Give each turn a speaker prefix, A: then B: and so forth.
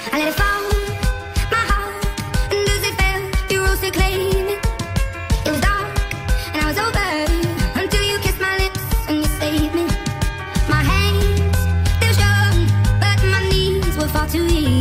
A: I let it fall, my heart, and as it fell, you rose to claim it. It was dark, and I was over, until you kissed my lips and you saved me. My hands, they were strong, but my knees were far too weak.